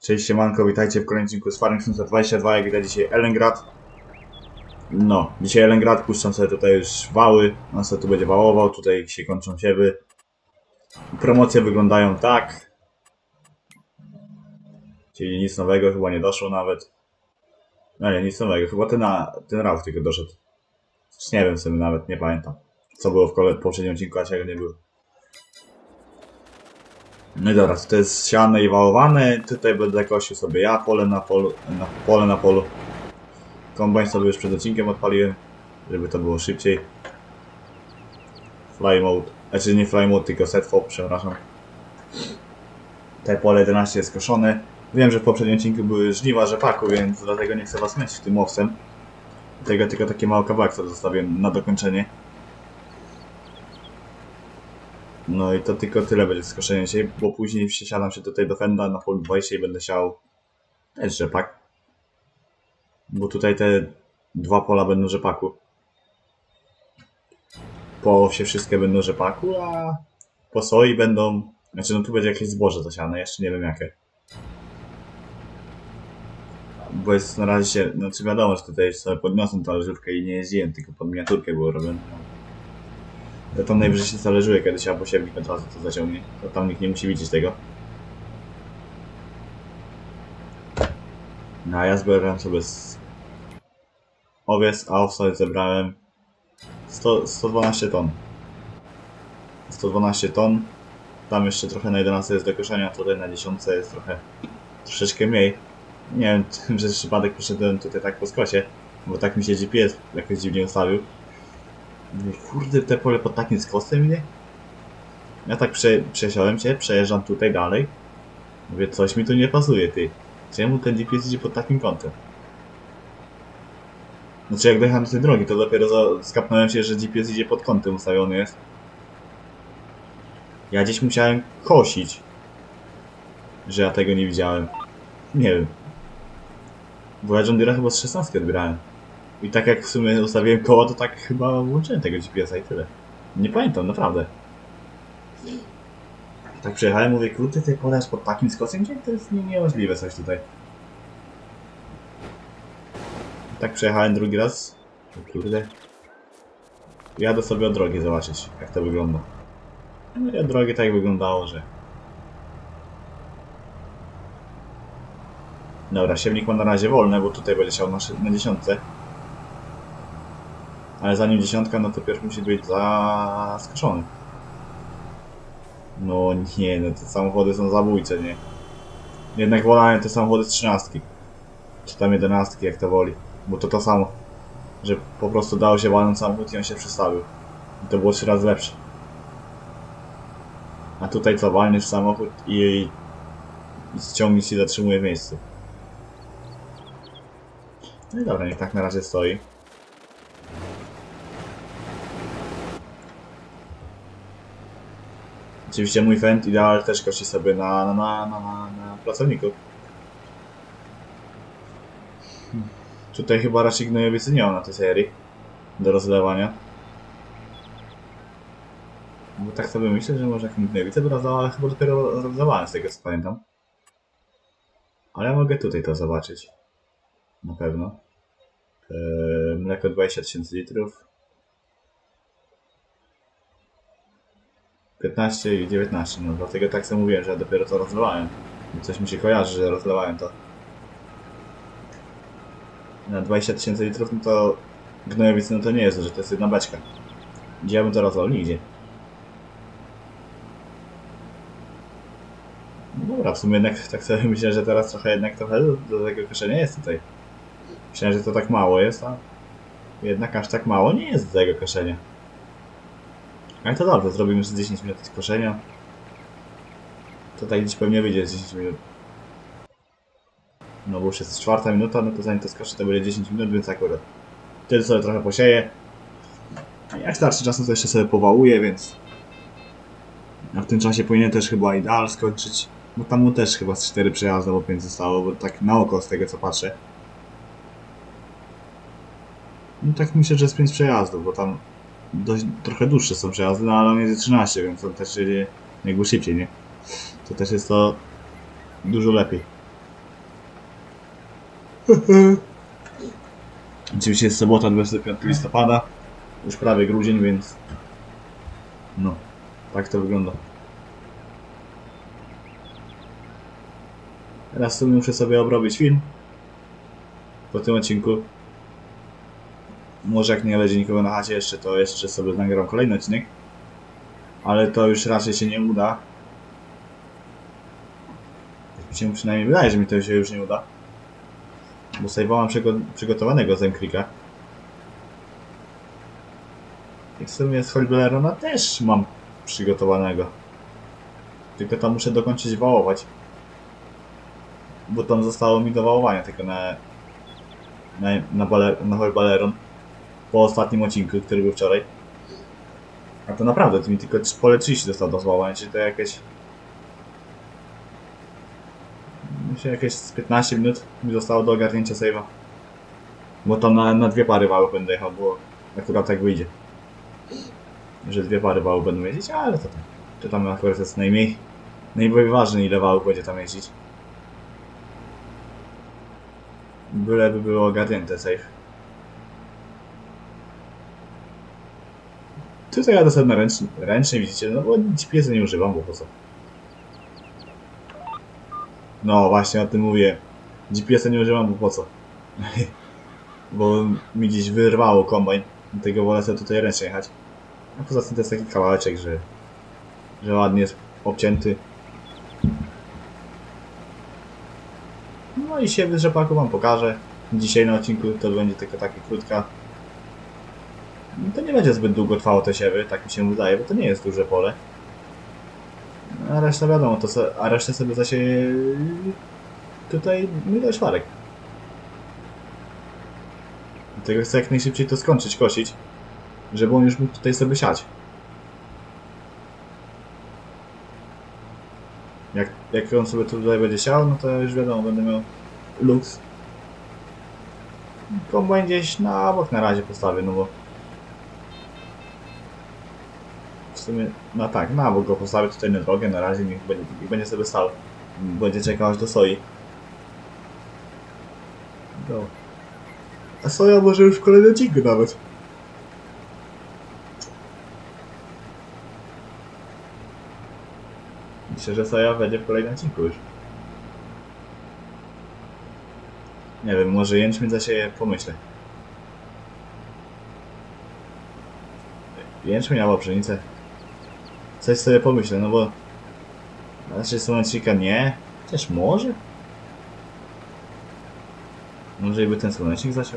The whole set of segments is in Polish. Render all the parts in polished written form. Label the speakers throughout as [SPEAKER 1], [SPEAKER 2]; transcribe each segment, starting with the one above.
[SPEAKER 1] Cześć siemanko, witajcie w kolejnym odcinku z Farming Simulator 22, jak widać dzisiaj Elengrad. No, dzisiaj Elengrad, puszczam sobie tutaj już wały, on sobie tu będzie wałował, tutaj się kończą siewy. Promocje wyglądają tak. Czyli nic nowego chyba nie doszło nawet. No nie, nic nowego, chyba ten Ralf tylko doszedł. Nie wiem sobie nawet, nie pamiętam. Co było w poprzednim odcinku, a czego nie było. No i dobra, to jest siane i wałowane, tutaj będę kosił sobie ja, pole na polu. Kombajn sobie już przed odcinkiem odpaliłem, żeby to było szybciej. Fly mode, znaczy nie fly mode, tylko set fop, przepraszam. Te pole 11 jest koszone. Wiem, że w poprzednim odcinku były żniwa rzepaku, więc dlatego nie chcę was męczyć tym owcem. Dlatego tylko takie małe kawałek sobie zostawiłem na dokończenie. No i to tylko tyle będzie skoszenie dzisiaj, bo później przesiadam się tutaj do fenda na polu 20 i będę siał też rzepak. Bo tutaj te dwa pola będą rzepaku. Po owsie wszystkie będą rzepaku, a po soi będą... Znaczy no tu będzie jakieś zboże zasiane, jeszcze nie wiem jakie. Bo jest na razie się... Znaczy wiadomo, że tutaj sobie podniosłem talerzówkę i nie jeździłem, tylko pod miniaturkę było robione. Ja tam najwyżej się talerzuje, kiedy się albo siewnik od razu to zaciągnie. To tam nikt nie musi widzieć tego. No a ja zbierałem sobie z owiec, a owsa zebrałem 112 ton. 112 ton. Tam jeszcze trochę na 11 jest do koszenia, tutaj na 10 jest troszeczkę mniej. Nie wiem, przez przypadek poszedłem tutaj tak po skosie, bo tak mi się GPS jakoś dziwnie ustawił. Mówię, kurde, te pole pod takim skosem idzie? Ja tak przesiałem się, przejeżdżam tutaj dalej. Mówię, coś mi tu nie pasuje, ty. Czemu ten GPS idzie pod takim kątem? Znaczy jak dojechałem do tej drogi, to dopiero skapnąłem się, że GPS idzie pod kątem ustawiony jest. Ja gdzieś musiałem kosić, że ja tego nie widziałem. Nie wiem. Bo ja John Deere'a chyba z 16 odbierałem. I tak jak w sumie ustawiłem koło, to tak chyba włączyłem tego GPS-a i tyle. Nie pamiętam, naprawdę. Tak przejechałem, mówię, kurde, ty podasz pod takim skosem, gdzie to jest niemożliwe coś tutaj. Tak przejechałem drugi raz. O kurde. Jadę sobie od drogi zobaczyć, jak to wygląda. No i od drogi tak wyglądało, że... Dobra, siewnik ma na razie wolne, bo tutaj będzie siał na 10. Ale zanim 10, no to pierw musi być zaskoczony. No nie, no te samochody są zabójcze, nie? Jednak wolałem te samochody z 13. Czy tam 11, jak to woli. Bo to samo. Że po prostu dało się walnąć samochód i on się przestawił. I to było 3 razy lepsze. A tutaj co, walniesz samochód i ściągniesz i zatrzymuje w miejscu. No i dobra, niech tak na razie stoi. Oczywiście mój Fend Ideal też kości sobie na pracowników. Tutaj chyba raczej gnojowicy nie ma na tej serii do rozlewania. Bo tak sobie myślę, że może jakąś gnojowicę by rozlała, ale chyba dopiero rozlewałem z tego co pamiętam. Ale ja mogę tutaj to zobaczyć. Na pewno. Mleko 20 000 litrów. 15 i 19, no dlatego tak sobie mówiłem, że ja dopiero to rozlewałem. I coś mi się kojarzy, że rozlewałem to. Na 20 000 litrów, no to gnojowicy, no to nie jest, że to jest jedna beczka. Gdzie ja bym to rozlał? Nigdzie. No dobra, w sumie jednak tak sobie myślę, że teraz trochę do tego koszenia jest tutaj. Myślałem, że to tak mało jest, a jednak aż tak mało nie jest do tego koszenia. Ale to dobrze, zrobimy już 10 minut koszenia. To tak gdzieś pewnie wyjdzie z 10 minut. No bo już jest 4 minuta, no to zanim to skoszę to będzie 10 minut, więc akurat wtedy sobie trochę posieję. Jak starczy czasu to jeszcze sobie powałuję, więc... A w tym czasie powinien też chyba Ideal skończyć. Bo tam mu też chyba z 4 przejazdy albo 5 zostało, bo tak na oko z tego co patrzę. No tak myślę, że jest 5 przejazdów, bo tam trochę dłuższe są przejazdy, no ale on jest 13, więc on też jedzie jakby szybciej, nie? To też jest to dużo lepiej. Oczywiście jest sobota, 25 listopada. Już prawie grudzień, więc... No, tak to wygląda. Teraz w sumie muszę sobie obrobić film. Po tym odcinku. Może jak nie będzie nikogo na chacie jeszcze, to jeszcze sobie nagram kolejny odcinek. Ale to już raczej się nie uda. Tak mi się przynajmniej wydaje, że mi to się już nie uda. Bo save'a mam przygotowanego z M-Clicka. I w sumie z Holbelerona też mam przygotowanego. Tylko tam muszę dokończyć wałować. Bo tam zostało mi do wałowania tylko na Holbaleron. Po ostatnim odcinku, który był wczoraj. A to naprawdę, to mi tylko pole 30 zostało do zwałowania, czyli to jakieś... Myślę, jakieś z 15 minut mi zostało do ogarnięcia save'a. Bo tam na dwie pary wałów będę jechał, bo akurat tak wyjdzie. Że dwie pary wałów będą jeździć, ale to tam akurat jest najmniej ważne, ile wałów będzie tam jeździć. Byleby było ogarnięte save. Tutaj jadę sobie na ręcznie, widzicie, no bo GPS-a nie używam, bo po co? No właśnie o tym mówię. GPS-a nie używam, bo po co? Bo mi gdzieś wyrwało kombajn. Dlatego wolę sobie tutaj ręcznie jechać. A poza tym to jest taki kawałeczek, że ładnie jest obcięty. No i siewy z rzepaku wam pokażę. Dzisiaj na odcinku to będzie tylko taka krótka. To nie będzie zbyt długo trwało te siewy, tak mi się wydaje, bo to nie jest duże pole. A reszta wiadomo, a resztę sobie zasieje tutaj milion szwarek. Dlatego chcę jak najszybciej to skończyć, kosić, żeby on już mógł tutaj sobie siać. Jak on sobie tutaj będzie siał, no to już wiadomo, będę miał luks. Kombajn gdzieś na bok na razie postawię, no bo... W sumie, no tak, na bok go postawię tutaj na drogę, na razie niech będzie sobie stał. Będzie czekał aż do soi. No. A soja może już w kolejnym odcinku nawet. Myślę, że soja będzie w kolejnym odcinku już. Nie wiem, może jęczmień zasieje, pomyślę. Jęczmień albo pszenicę. Coś sobie pomyślę, no bo... Raczej słonecznika nie. Chociaż może? Może i by ten słonecznik zasiał?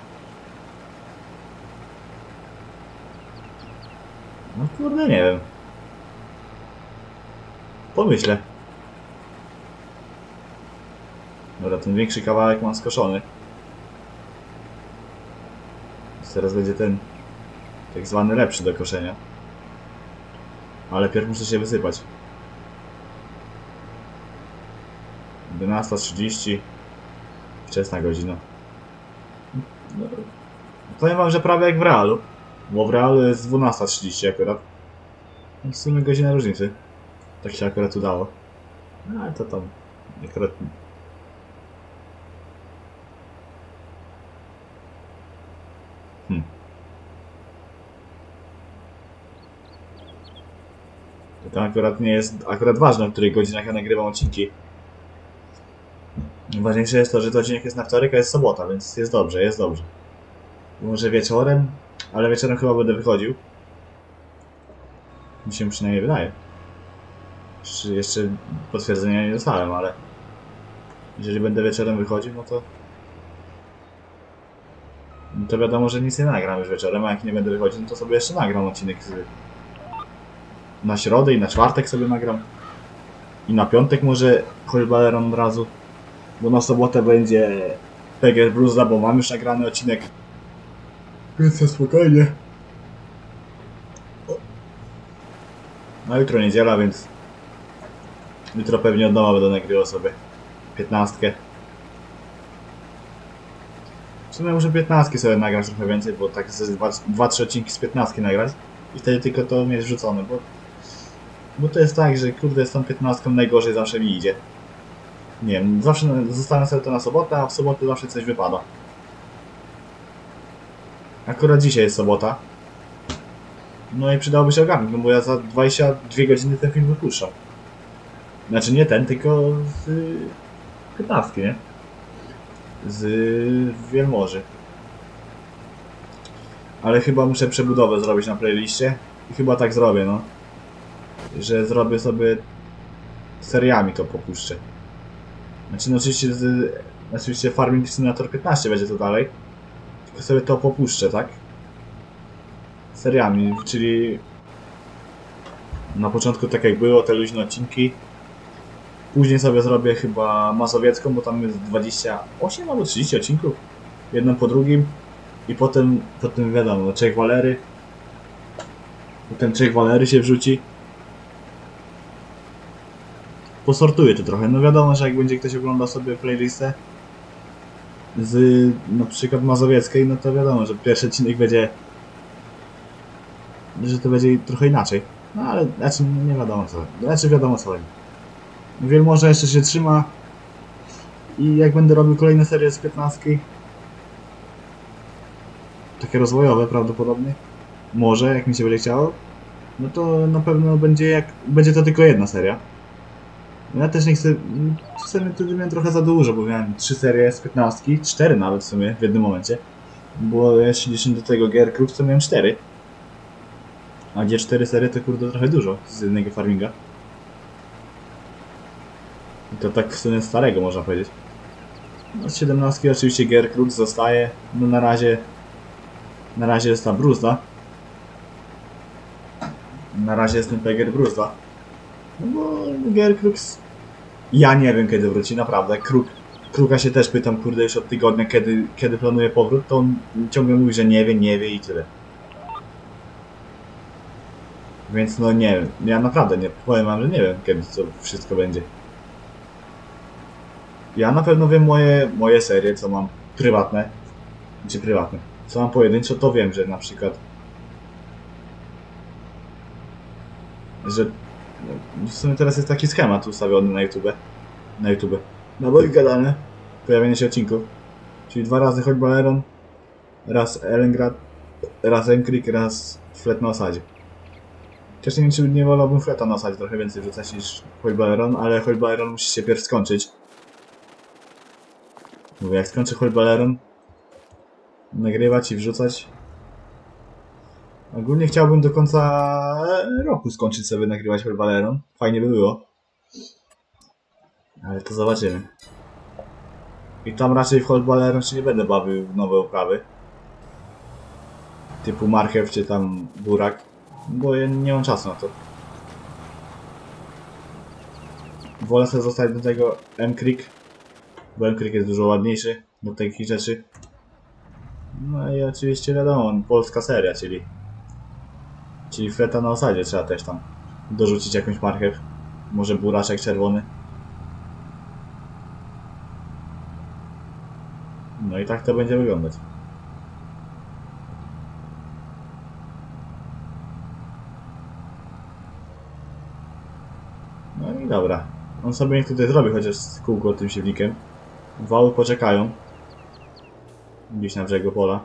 [SPEAKER 1] No kurde, nie wiem. Pomyślę. Dobra, ten większy kawałek mam skoszony. Teraz będzie ten tak zwany lepszy do koszenia. Ale pierw muszę się wysypać. 11:30. Wczesna godzina. No, powiem wam, że prawie jak w realu. Bo w realu jest 12:30 akurat. W sumie godzina różnicy. Tak się akurat udało. No ale to tam akurat... To akurat nie jest ważne, w których godzinach ja nagrywam odcinki. Ważniejsze jest to, że to odcinek jest na wtorek, a jest sobota, więc jest dobrze, jest dobrze. Może wieczorem, ale wieczorem chyba będę wychodził. Mi się przynajmniej wydaje. Jeszcze potwierdzenia nie dostałem, ale... Jeżeli będę wieczorem wychodził, no to... No to wiadomo, że nic nie nagram już wieczorem, a jak nie będę wychodził, no to sobie jeszcze nagram odcinek na środę i na czwartek sobie nagram. I na piątek może Holbaleron od razu. Bo na sobotę będzie Peger Bluesa, bo mam już nagrany odcinek. Więc to spokojnie. No jutro niedziela, więc jutro pewnie od nowa będę nagrywał sobie 15. W sumie muszę 15 sobie nagrać trochę więcej, bo tak 2-3 odcinki z 15 nagrać i wtedy tylko to mieć wrzucone, bo to jest tak, że kurde z tą 15 najgorzej zawsze mi idzie. Nie wiem, zawsze zostawiam sobie to na sobotę, a w sobotę zawsze coś wypada. Akurat dzisiaj jest sobota. No i przydałoby się ogarnąć, no bo ja za 22 godziny ten film wypuszczam. Znaczy nie ten, tylko z 15, nie? Z Wielmoży. Ale chyba muszę przebudowę zrobić na playliście. I chyba tak zrobię, no. Że zrobię sobie seriami to popuszczę. Znaczy no oczywiście Farming Simulator 15 będzie to dalej. Tylko sobie to popuszczę, tak? Seriami, czyli na początku tak jak było, te luźne odcinki. Później sobie zrobię chyba Mazowiecką, bo tam jest 28 albo 30 odcinków. Jedno po drugim. I potem wiadomo, Czech Walery. Potem Czech Walery się wrzuci. Posortuję to trochę. No wiadomo, że jak będzie ktoś oglądał sobie playlistę z na przykład Mazowieckiej, no to wiadomo, że pierwszy odcinek będzie, że to będzie trochę inaczej. No ale znaczy nie wiadomo co. Znaczy wiadomo co. Wielmoże jeszcze się trzyma. I jak będę robił kolejne serie z 15, takie rozwojowe prawdopodobnie, może jak mi się będzie chciało, no to na pewno będzie to tylko jedna seria. Ja też nie chcę, czasami tu miałem trochę za dużo, bo miałem 3 serie z 15, 4 nawet w sumie w jednym momencie. Bo jeśli liczę do tego Gear Crux, to miałem 4. A gdzie 4 serie to kurde trochę dużo z jednego farminga. I to tak w sumie starego można powiedzieć. No z 17 oczywiście Gear Crux zostaje, no na razie jest ta Bruzda. Na razie jest ten Peger Bruzda. No bo Gear Crux, ja nie wiem kiedy wróci, naprawdę. Kruka się też pytam, kurde, już od tygodnia, kiedy planuje powrót, to on ciągle mówi, że nie wie i tyle. Więc no nie wiem, ja naprawdę nie powiem wam, że nie wiem kiedy to wszystko będzie. Ja na pewno wiem moje serie, co mam prywatne, co mam pojedynczo, to wiem, że na przykład, że w sumie teraz jest taki schemat ustawiony na YouTube, na moich gadane, pojawienie się odcinków, czyli 2 razy choćby Baleron, raz Elengrad, raz Emkrik, raz Flet na osadzie. Chociaż nie wiem, czy nie wolałbym Fleta na osadzie trochę więcej wrzucać niż choćby Baleron, ale choćby Baleron musi się pierw skończyć. Mówię, jak skończę choćby Baleron, nagrywać i wrzucać. Ogólnie chciałbym do końca roku skończyć sobie nagrywać choćby Baleron. Fajnie by było. Ale to zobaczymy. I tam raczej w choćby Baleron się nie będę bawił w nowe uprawy. Typu marchew czy tam burak. Bo ja nie mam czasu na to. Wolę sobie zostać do tego M-Creek. Bo M-Creek jest dużo ładniejszy do takich rzeczy. No i oczywiście wiadomo, polska seria, czyli Fleta na osadzie trzeba też tam dorzucić jakąś marchew. Może buraczek czerwony. No i tak to będzie wyglądać. No i dobra. On sobie niech tutaj zrobi chociaż kółko tym siewnikiem. Wały poczekają. Gdzieś na brzegu pola.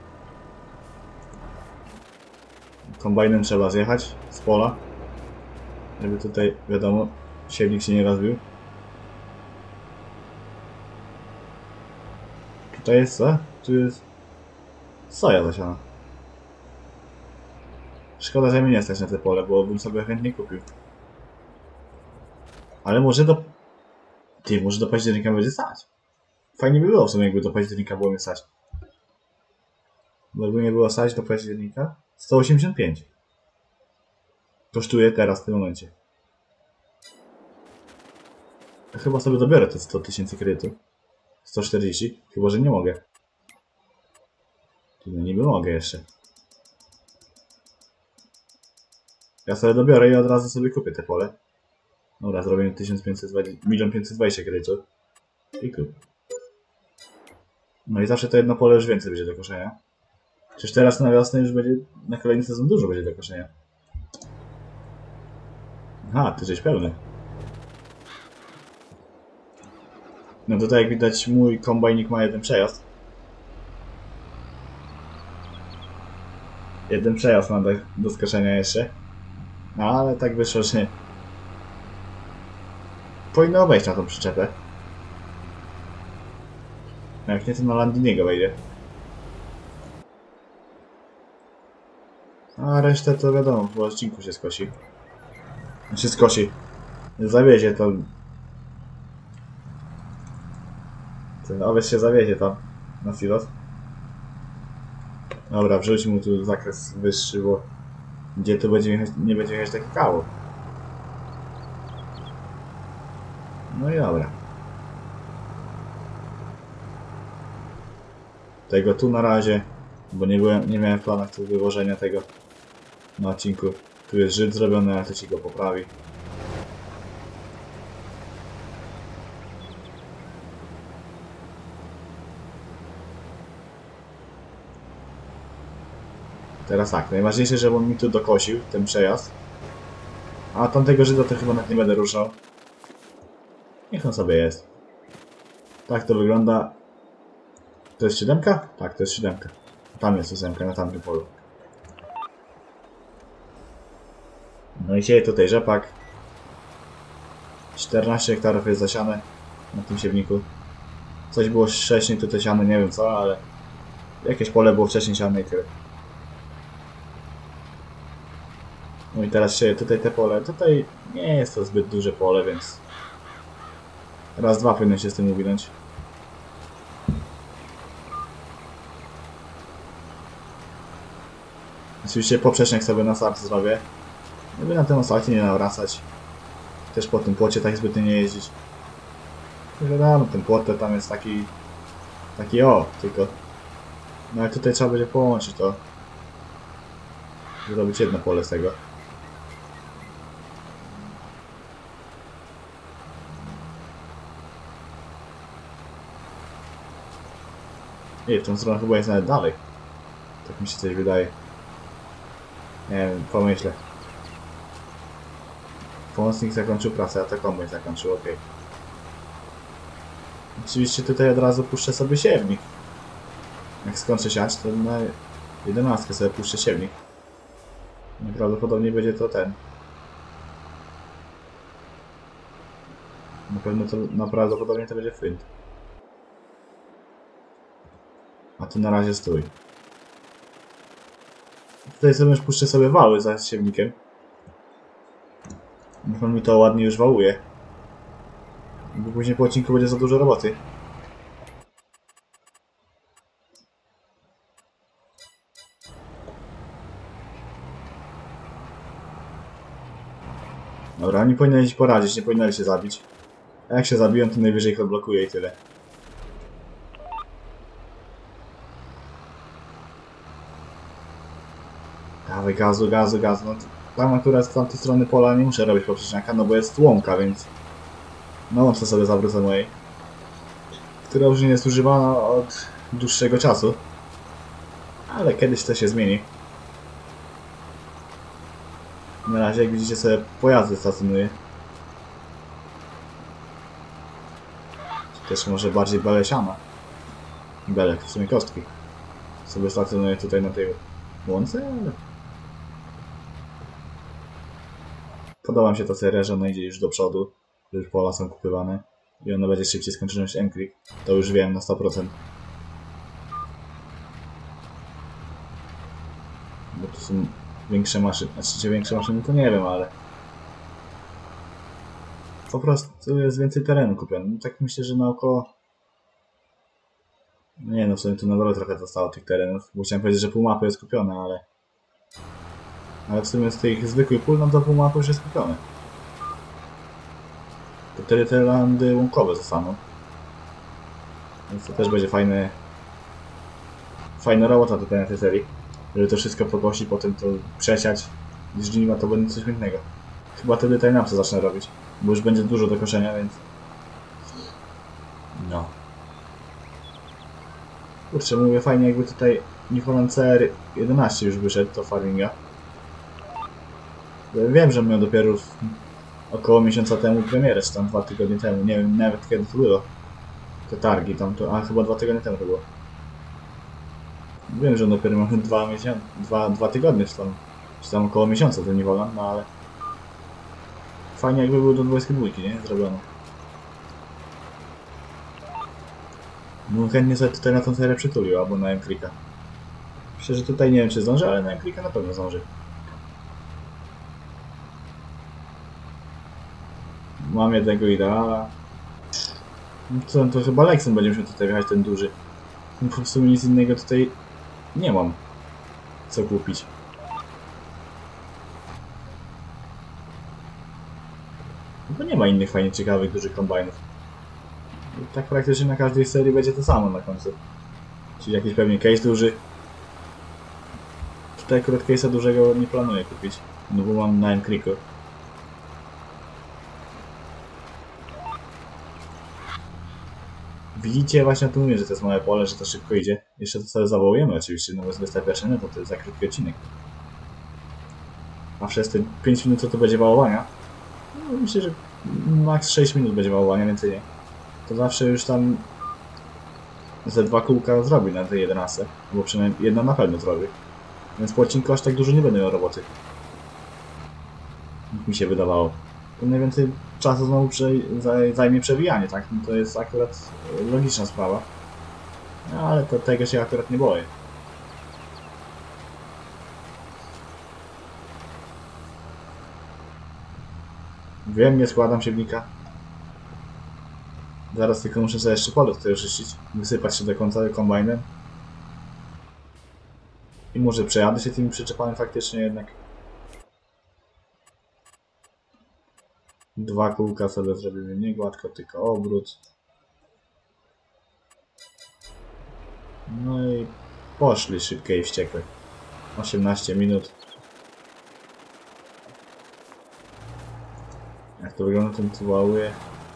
[SPEAKER 1] Kombajnem trzeba zjechać z pola. Żeby tutaj, wiadomo, siewnik się nie rozbił. Tutaj jest co? Tu jest soja zasiana. Szkoda, że mnie nie stać na te pole, bo bym sobie chętnie kupił. Ale może może do października będzie stać. Fajnie by było w sumie, jakby do października było mnie stać. Bo jakby nie było stać do października, 185. Kosztuje teraz w tym momencie. Chyba sobie dobiorę te 100 000 kredytu. 140, chyba że nie mogę. No niby mogę jeszcze. Ja sobie dobiorę i od razu sobie kupię te pole. Dobra, zrobię 1 520 kredytów. I kup. No i zawsze to jedno pole już więcej będzie do koszenia. Przecież teraz na wiosnę już będzie, na kolejny sezon dużo będzie do koszenia. Aha, ty żeś pełny. No tutaj jak widać mój kombajnik ma jeden przejazd. Jeden przejazd ma do skoczenia jeszcze. No ale tak wyszło, że powinno wejść na tą przyczepę. Jak nie, to na Landiniego wejdzie. A resztę to wiadomo, w odcinku się skosi. Się skosi. Zawiezie to. Ten owiec się zawiezie tam na silos. Dobra, wrzuć mu tu zakres wyższy, bo gdzie tu będzie jechać, nie będzie jechać taki kawał. No i dobra. Tego tu na razie, bo nie miałem w planach tu wyłożenia tego na odcinku. Tu jest Żyd zrobiony, ale to ci go poprawi. Teraz tak, najważniejsze, żeby on mi tu dokosił ten przejazd. A tamtego Żyda to chyba nawet nie będę ruszał. Niech on sobie jest. Tak to wygląda. To jest 7? Tak, to jest 7. Tam jest 8 na tamtym polu. No i sieje tutaj rzepak. 14 hektarów jest zasiane na tym siewniku. Coś było wcześniej tutaj siane, nie wiem co, ale jakieś pole było wcześniej siane i tyle. No i teraz sieje tutaj te pole. Tutaj nie jest to zbyt duże pole, więc raz, dwa powinno się z tym uwinąć. Oczywiście poprzecznik sobie na start zrobię. Żeby na tym asfalcie nie nawracać. Też po tym płocie tak zbytnio nie jeździć. Wiadomo, ten płot to tam jest taki o, tylko. No ale tutaj trzeba będzie połączyć to. Zrobić jedno pole z tego. I w tą stronę chyba jest nawet dalej. Tak mi się coś wydaje. Nie wiem, pomyślę. Pomocnik zakończył pracę, a to kombajn zakończył, ok. Oczywiście tutaj od razu puszczę sobie siewnik. Jak skończę siać, to na 11 sobie puszczę siewnik. Prawdopodobnie będzie to ten. Prawdopodobnie to będzie flint. A tu na razie stój. Tutaj sobie już puszczę sobie wały za siewnikiem. Niech on mi to ładnie już wałuje. Bo później po odcinku będzie za dużo roboty. Dobra, oni powinni się poradzić, nie powinni się zabić. A jak się zabiją, to najwyżej ich odblokuje i tyle. Dawaj gazu, gazu, gazu. No, tam akurat z tamtej strony pola nie muszę robić poprzeczniaka, no bo jest łąka, więc... No łączę sobie zawrócę mojej. Która już nie jest używana od dłuższego czasu. Ale kiedyś to się zmieni. Na razie, jak widzicie, sobie pojazdy stacjonuję. Też może bardziej belesiana. Belek, w sumie kostki. Sobie stacjonuję tutaj na tej łące, ale... Podoba mi się ta seria, że ona idzie już do przodu. Już pola są kupywane. I ona będzie szybciej skończona niż M-Click. To już wiem na 100%. Bo tu są większe maszyny. Znaczy, czy większe maszyny to nie wiem, ale... Po prostu jest więcej terenu kupione. No, tak myślę, że naokoło... Nie no, w sumie tu na dole trochę zostało tych terenów. Bo chciałem powiedzieć, że pół mapy jest kupione, ale... Ale w sumie z tych zwykłych pól, no to pół mapy już jest kupione. To wtedy te landy łąkowe zostaną. Więc to też będzie fajna robota tutaj na tej serii. Żeby to wszystko pokosić, potem to przesiać. I z żniwa to będzie coś pięknego. Chyba wtedy timelapse zacznę robić. Bo już będzie dużo do koszenia, więc... No. Kurczę, mówię fajnie, jakby tutaj New Holland CR11 już wyszedł do farminga. Wiem, że miał dopiero około miesiąca temu premierę, czy tam 2 tygodnie temu, nie wiem nawet kiedy to było. te targi tam, to, a chyba 2 tygodnie temu to było. Wiem, że dopiero mamy 2 tygodnie, czy tam około miesiąca ten New Holland, no ale fajnie jakby był do 22, nie? Zrobiono. No chętnie sobie tutaj na tą serię przytulił, albo na M-Klika. Myślę, że tutaj nie wiem czy zdąży, ale na M-Klika na pewno zdąży. Mam jednego ideala. No to chyba Lexem będzie musiał tutaj wjechać ten duży. No w sumie nic innego tutaj nie mam co kupić. Bo nie ma innych fajnie ciekawych dużych kombajnów. I tak praktycznie na każdej serii będzie to samo na końcu. Czyli jakiś pewnie case duży. Tutaj akurat case'a dużego nie planuję kupić. No bo mam na M-Kliku. Widzicie, właśnie o tym mówię, że to jest małe pole, że to szybko idzie. Jeszcze to sobie zawołujemy oczywiście, no bo jest 21, no to jest za krótki odcinek. A przez te 5 minut co to będzie wałowania? No, myślę, że max 6 minut będzie wałowania, więcej nie. To zawsze już tam ze 2 kółka zrobi na tej 11, bo przynajmniej jedna na pewno zrobi. Więc po odcinku aż tak dużo nie będę miał roboty. Jak mi się wydawało. To najwięcej czasu znowu zajmie przewijanie, tak? No to jest akurat logiczna sprawa. No ale tego się akurat nie boję. Wiem, nie składam siewnika. Zaraz tylko muszę sobie jeszcze pole tutaj oczyścić. Wysypać się do końca kombajnem. I może przejadę się tymi przyczepami faktycznie jednak. 2 kółka sobie zrobimy nie gładko, tylko obrót. No i poszli szybkie i wściekłe. 18 minut. Jak to wygląda, ten tu wałuje.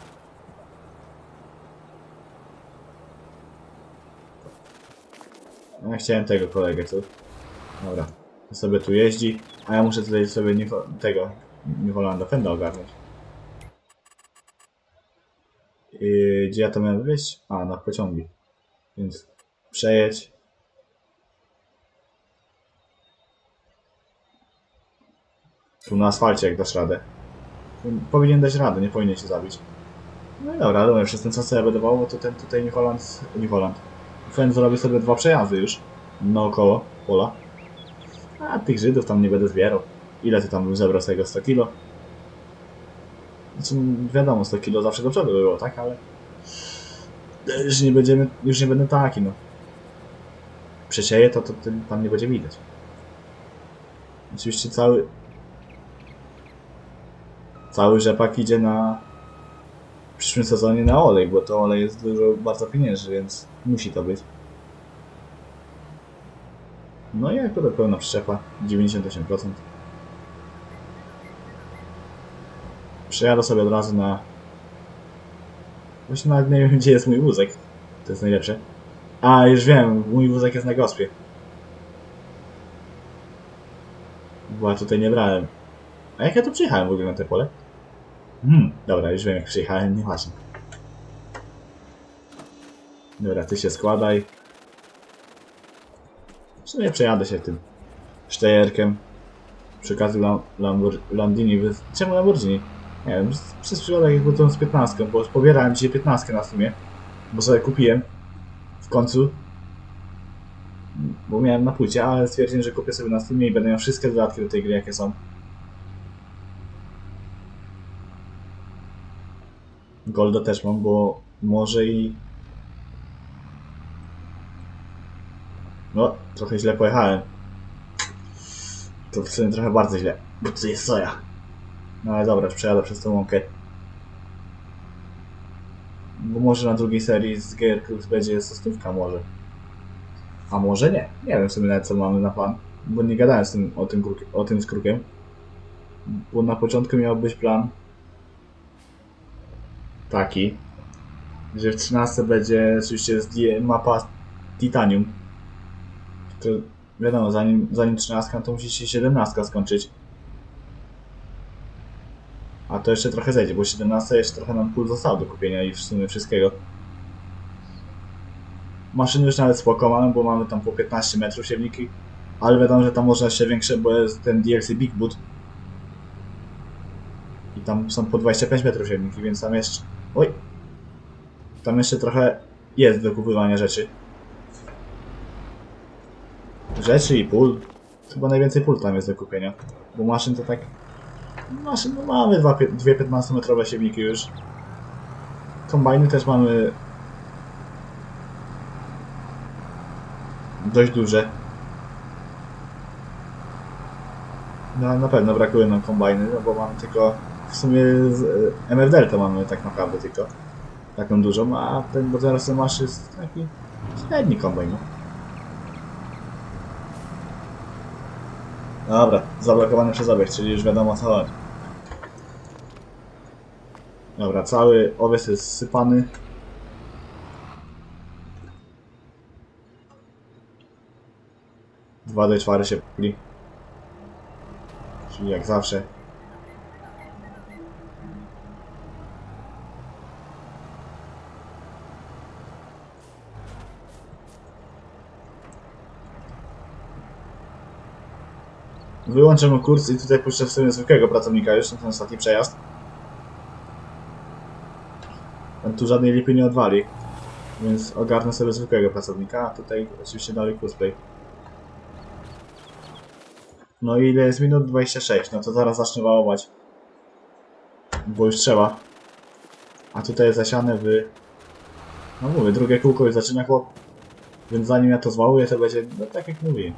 [SPEAKER 1] No ja chciałem tego kolegę tu. Dobra. Sobie tu jeździ. A ja muszę tutaj sobie New Hollanda Fenda ogarnąć. Gdzie ja to miałem wyjść? A, na pociągi. Więc przejedź. Tu na asfalcie jak dasz radę. Powinien dać radę, nie powinien się zabić. No i dobra, ale przez ten czas co ja będę wał, to ten tutaj New Holland. Fend zrobi sobie 2 przejazdy już. Naokoło pola. A tych Żydów tam nie będę zbierał. Ile ty tam bym zebrał z tego 100 kilo? Znaczy, wiadomo, 100 kilo zawsze do przodu było, tak? Ale już nie będę taki, no. Przesieję to tam nie będzie widać. Oczywiście cały rzepak idzie w przyszłym sezonie na olej, bo to olej jest bardzo pieniężny, więc musi to być. No i akurat pełna przyczepa, 98%. Przejadę sobie od razu na... Właśnie nawet nie wiem, gdzie jest mój wózek. To jest najlepsze. A, już wiem, mój wózek jest na gospie. Bo ja tutaj nie brałem. A jak ja tu przyjechałem w ogóle na te pole? Dobra, już wiem jak przyjechałem, nieważne. Dobra, ty się składaj. W sumie przejadę się tym Steyerkiem. Przy okazji Landini. Czemu Lamborghini? Nie wiem, przez przypadek jak byłem z 15, bo pobierałem dzisiaj 15 na sumie. Bo sobie kupiłem w końcu. Bo miałem na płycie, ale stwierdziłem, że kupię sobie na Steamie i będę miał wszystkie dodatki do tej gry jakie są. Golda też mam, bo może i... No, trochę źle pojechałem. To w sumie trochę bardzo źle, bo tu jest soja. No ale dobra, już przejadę przez tą łąkę. Bo może na drugiej serii z Gear Crux będzie stówka może. A może nie. Nie wiem w sumie nawet co mamy na plan. Bo nie gadałem o tym z Krukiem. Bo na początku miał być plan taki, że w 13 będzie oczywiście mapa Titanium. To wiadomo, zanim 13 to musi się 17 skończyć. A to jeszcze trochę zejdzie, bo 17 jeszcze trochę nam pól zostało do kupienia i w sumie wszystkiego. Maszyny już nawet spoko mamy, bo mamy tam po 15 metrów siewniki. Ale wiadomo, że tam można jeszcze większe, bo jest ten DLC Big Boot. I tam są po 25 metrów siewniki, więc tam jeszcze... Oj! Tam jeszcze trochę jest do kupywania rzeczy. Rzeczy i pól. Chyba najwięcej pól tam jest do kupienia. Bo maszyn to tak... Maszyn no mamy dwie 15-metrowe siewniki już. Kombajny też mamy... dość duże. No na pewno brakuje nam kombajny, no bo mamy tylko... W sumie z MF Delta mamy tak naprawdę tylko. Taką dużą, a ten, bo teraz ten masz jest taki średni kombajn. Dobra, zablokowany przez obiekt, czyli już wiadomo o co chodzi. Dobra, cały owiec jest sypany. Dwa do czwary się puli. Czyli jak zawsze. Wyłączę mu kurs i tutaj puszczę w sobie zwykłego pracownika już na ten ostatni przejazd. On tu żadnej lipy nie odwali, więc ogarnę sobie zwykłego pracownika, a tutaj oczywiście dalej cosplay. No i ile jest minut? 26, no to zaraz zacznę wałować. Bo już trzeba. A tutaj jest zasiane w... No mówię, drugie kółko już zaczyna chłop. Więc zanim ja to zwałuję, to będzie, no tak jak mówię.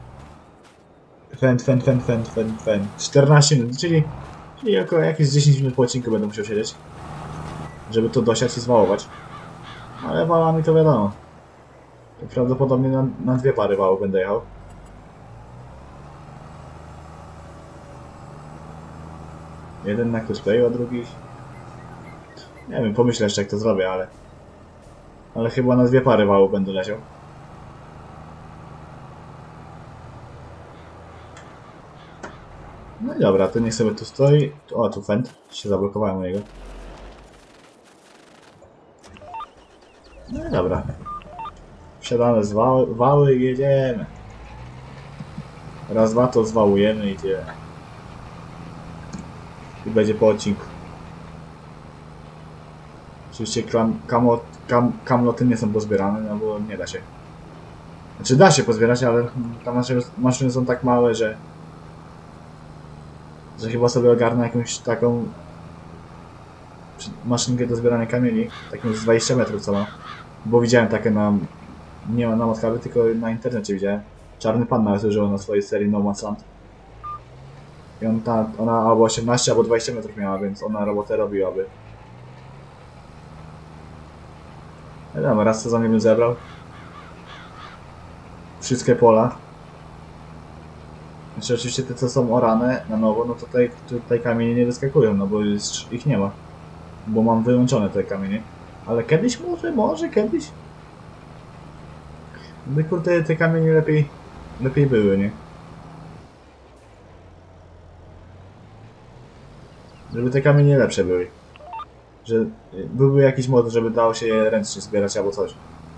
[SPEAKER 1] Fen. 14 minut, czyli około jakieś 10 minut po odcinku będę musiał siedzieć. Żeby to dosiać i zwałować. Ale wałami to wiadomo. To prawdopodobnie na dwie pary wałów będę jechał. Jeden na cosplayu, a drugi... Nie wiem, pomyślę jeszcze jak to zrobię, ale... Ale chyba na dwie pary wałów będę leciał. No i dobra, to niech sobie tu stoi. O, tu fent. Się zablokowałem u niego. No i dobra. Wsiadamy z wały i jedziemy. Raz, dwa to zwałujemy i tyle. I będzie po odcinku. Oczywiście kamloty nie są pozbierane, no bo nie da się. Znaczy da się pozbierać, ale tam maszyny są tak małe, że chyba sobie ogarnę jakąś taką maszynkę do zbierania kamieni, taką z 20 metrów co ma. Bo widziałem takie nie na Modcaby, tylko na internecie widziałem. Czarny Pan nawet używał na swojej serii No Man's Land. I ona albo 18, albo 20 metrów miała, więc ona robotę robiłaby. Wiadomo, raz sezonie bym zebrał wszystkie pola. Znaczy oczywiście te co są orane na nowo, no to tutaj kamienie nie wyskakują, no bo już ich nie ma. Bo mam wyłączone te kamienie. Ale kiedyś może kiedyś. No kurde, te kamienie lepiej były, nie? Żeby te kamienie lepsze były. Że byłby jakiś mod, żeby dało się je ręcznie zbierać albo coś.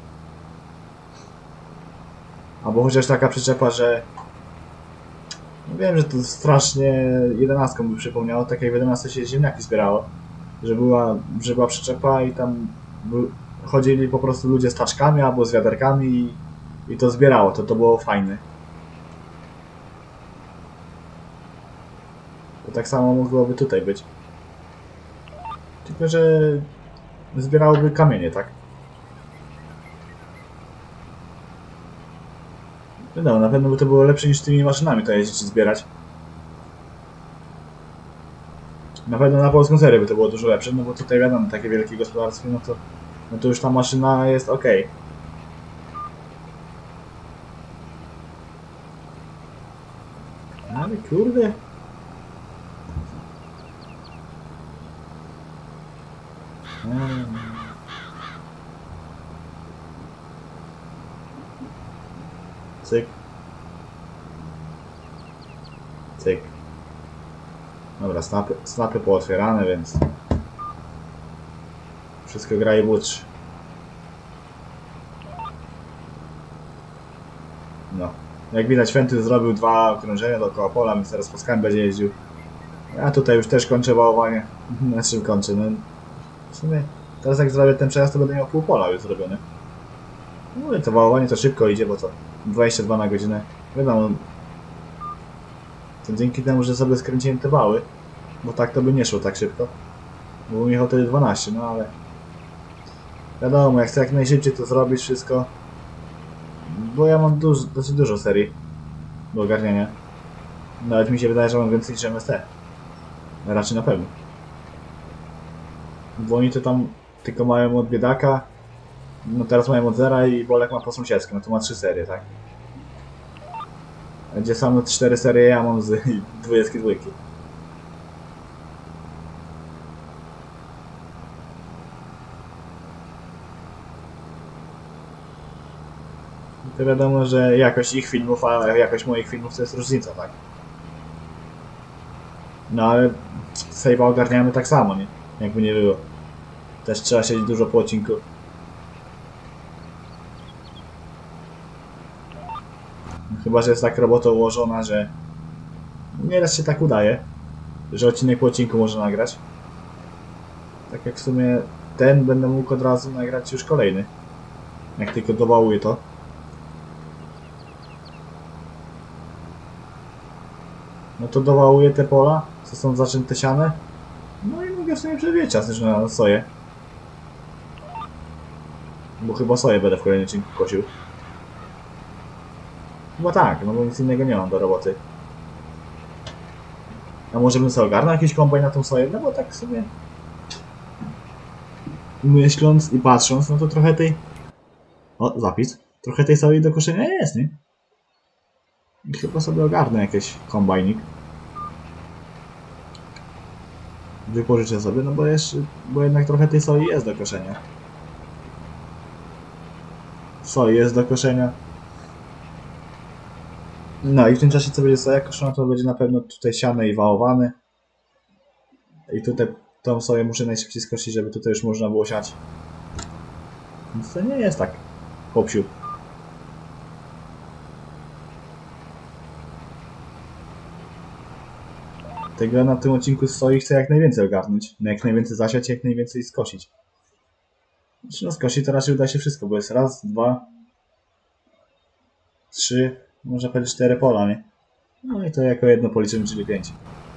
[SPEAKER 1] Albo chociaż taka przyczepa, że... No wiem, że to strasznie 11 by przypomniało, tak jak w 11 się ziemniaki zbierało. Że była przyczepa i tam chodzili po prostu ludzie z taczkami albo z wiaderkami i to zbierało, to było fajne. To tak samo mogłoby tutaj być. Tylko, że zbierałoby kamienie, tak? No, na pewno by to było lepsze niż tymi maszynami to jeździć i zbierać. Na pewno na polską serię by to było dużo lepsze, no bo tutaj wiadomo, takie wielkie gospodarstwo, no to już ta maszyna jest ok. Ale kurde. Cyk. Cyk. Dobra, snapy pootwierane, więc wszystko gra i buczy. No. Jak widać, Fenty zrobił 2 okrążenia dookoła pola, więc teraz po skałem będzie jeździł. Ja tutaj już też kończę wałowanie. Na czym kończę? No, w sumie teraz jak zrobię ten przejazd, to będę miał pół pola już zrobione. No i to wałowanie to szybko idzie, bo co? 22 na godzinę. Wiadomo, to dzięki temu, że sobie skręciłem te wały, bo tak to by nie szło tak szybko. Bo bym jechał wtedy 12, no ale... Wiadomo, ja chcę jak najszybciej to zrobić wszystko. Bo ja mam dosyć dużo serii do ogarniania. Nawet mi się wydaje, że mam więcej niż MST. Raczej na pewno. Bo oni to tam tylko mają od biedaka. No teraz mają od zera i Bolek ma po sąsiedzku, no to ma 3 serie, tak? A gdzie same 4 serie ja mam z 22. To wiadomo, że jakość ich filmów, a jakość moich filmów to jest różnica, tak? No ale save'a ogarniamy tak samo, nie? Jakby nie było. Też trzeba siedzieć dużo po odcinku. Chyba że jest tak robota ułożona, że nieraz się tak udaje, że odcinek po odcinku można nagrać. Tak jak w sumie ten będę mógł od razu nagrać już kolejny. Jak tylko dowałuję to. No to dowałuję te pola, co są zaczęte siane. No i mogę w sumie przewijać czas już na soję. Bo chyba soję będę w kolejnym odcinku kosił. Chyba tak, no bo nic innego nie mam do roboty. A może bym sobie ogarnął jakiś kombajn na tą soję? No bo tak sobie... myśląc i patrząc, no to trochę tej... O, zapis. Trochę tej soi do koszenia jest, nie? I chyba sobie ogarnę jakiś kombajnik. Wypożyczę sobie, no bo jeszcze... bo jednak trochę tej soi jest do koszenia. Soi jest do koszenia. No i w tym czasie co będzie soja koszona, to będzie na pewno tutaj siane i wałowane. I tutaj tą soję muszę najszybciej skosić, żeby tutaj już można było siać. Więc to nie jest tak popsiu. Tego na tym odcinku z soi chcę jak najwięcej ogarnąć. No jak najwięcej zasiać, jak najwięcej skosić. Znaczy no skosić to raczej uda się wszystko, bo jest raz, 2, 3, można powiedzieć 4 pola, nie? No i to jako jedno policzymy, czyli 5.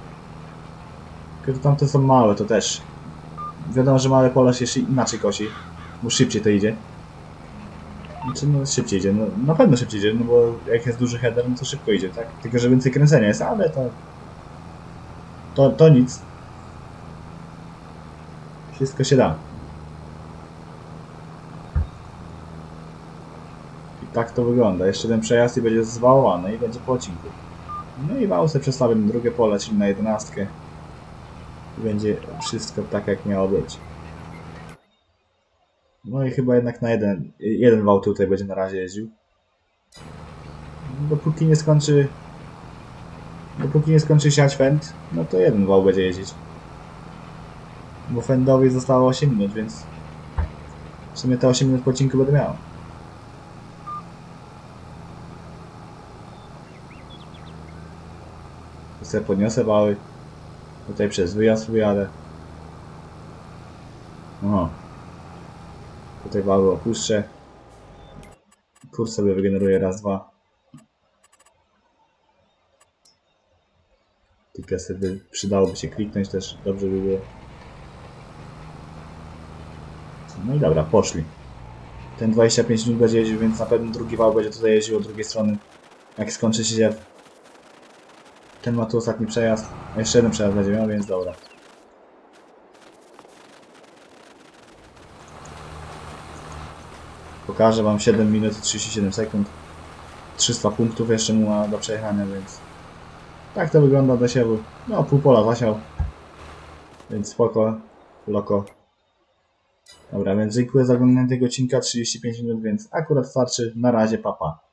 [SPEAKER 1] Tylko tamte są małe, to też. Wiadomo, że małe pola się inaczej kosi, bo szybciej to idzie. Znaczy no szybciej idzie, no na pewno szybciej idzie, no bo jak jest duży header, no to szybko idzie, tak? Tylko że więcej kręcenia jest, ale to nic. Wszystko się da. I tak to wygląda. Jeszcze ten przejazd i będzie zwałowany i będzie po odcinku. No i wał sobie przestawię na drugie pole, czyli na 11. I będzie wszystko tak jak miało być. No i chyba jednak na jeden wał tutaj będzie na razie jeździł. Dopóki nie skończy siać fend, no to jeden wał będzie jeździć. Bo fendowi zostało 8 minut, więc w sumie te 8 minut po odcinku będę miał. Tu sobie podniosę wały. Tutaj przez wyjazd wyjadę. Oho. Tutaj wały opuszczę. Kurs sobie wygeneruję raz, 2. Tylko sobie przydałoby się kliknąć też, dobrze by było. No i dobra, poszli. Ten 25 minut będzie jeździł, więc na pewno drugi wał będzie tutaj jeździł od drugiej strony. Jak skończy się ziew. Ten ma tu ostatni przejazd. A jeszcze jeden przejazd będzie miał, więc dobra. Pokażę wam 7 minut i 37 sekund. 300 punktów jeszcze mu ma do przejechania, więc... tak to wygląda do siewu. No, pół pola zasiał. Więc spoko, loko. Dobra, więc dziękuję za oglądanie tego odcinka, 35 minut, więc akurat starczy. Na razie, papa.